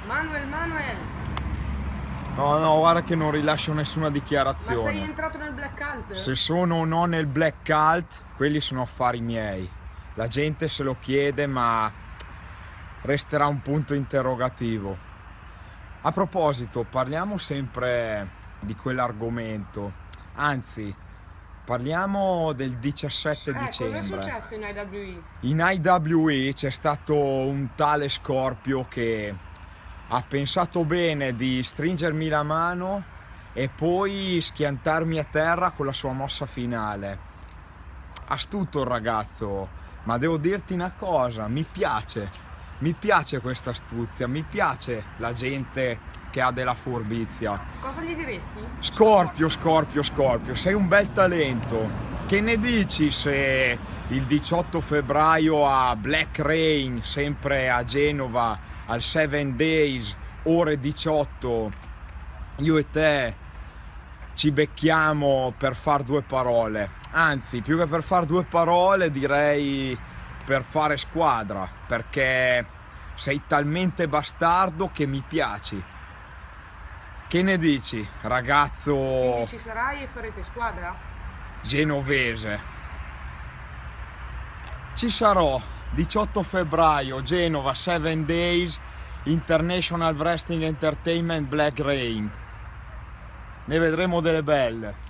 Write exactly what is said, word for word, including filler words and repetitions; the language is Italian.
Manuel, Manuel! No, no, guarda che non rilascio nessuna Ma dichiarazione. sei entrato nel black cult? Se sono o no nel black cult, quelli sono affari miei. La gente se lo chiede, ma resterà un punto interrogativo. A proposito, parliamo sempre di quell'argomento. Anzi, parliamo del diciassette Eh, cos'è dicembre. successo in I W E? In I W E c'è stato un tale Scorpio che ha pensato bene di stringermi la mano e poi schiantarmi a terra con la sua mossa finale. Astuto il ragazzo, ma devo dirti una cosa, mi piace. Mi piace questa astuzia, mi piace la gente che ha della furbizia. Cosa gli diresti? Scorpio, Scorpio, Scorpio, sei un bel talento. Che ne dici se il diciotto febbraio a Black Rain, sempre a Genova, al Seven Days, ore diciotto, io e te ci becchiamo per far due parole? Anzi, più che per far due parole, direi per fare squadra, perché sei talmente bastardo che mi piaci. Che ne dici, ragazzo Quindi ci sarai e farete squadra? genovese? Ci sarò, diciotto febbraio, Genova, Seven Days, International Wrestling Entertainment Black Rain. Ne vedremo delle belle.